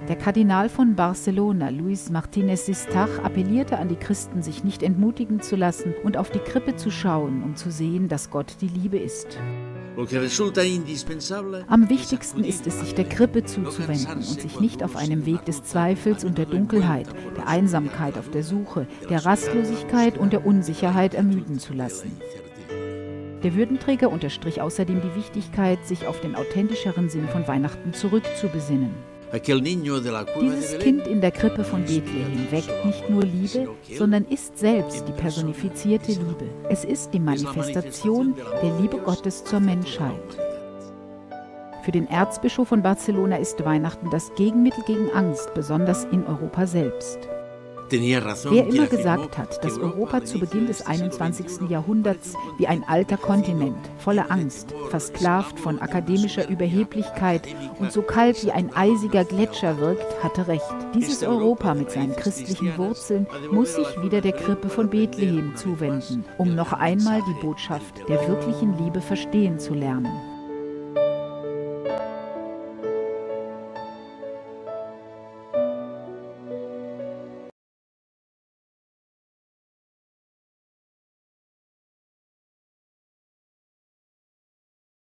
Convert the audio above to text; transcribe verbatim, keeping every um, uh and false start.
Der Kardinal von Barcelona, Luis Martínez Sistach, appellierte an die Christen, sich nicht entmutigen zu lassen und auf die Krippe zu schauen, um zu sehen, dass Gott die Liebe ist. Am wichtigsten ist es, sich der Krippe zuzuwenden und sich nicht auf einem Weg des Zweifels und der Dunkelheit, der Einsamkeit auf der Suche, der Rastlosigkeit und der Unsicherheit ermüden zu lassen. Der Würdenträger unterstrich außerdem die Wichtigkeit, sich auf den authentischeren Sinn von Weihnachten zurückzubesinnen. Dieses Kind in der Krippe von Bethlehem weckt nicht nur Liebe, sondern ist selbst die personifizierte Liebe. Es ist die Manifestation der Liebe Gottes zur Menschheit. Für den Erzbischof von Barcelona ist Weihnachten das Gegenmittel gegen Angst, besonders in Europa selbst. Wer immer gesagt hat, dass Europa zu Beginn des einundzwanzigsten Jahrhunderts wie ein alter Kontinent, voller Angst, versklavt von akademischer Überheblichkeit und so kalt wie ein eisiger Gletscher wirkt, hatte recht. Dieses Europa mit seinen christlichen Wurzeln muss sich wieder der Krippe von Bethlehem zuwenden, um noch einmal die Botschaft der wirklichen Liebe verstehen zu lernen.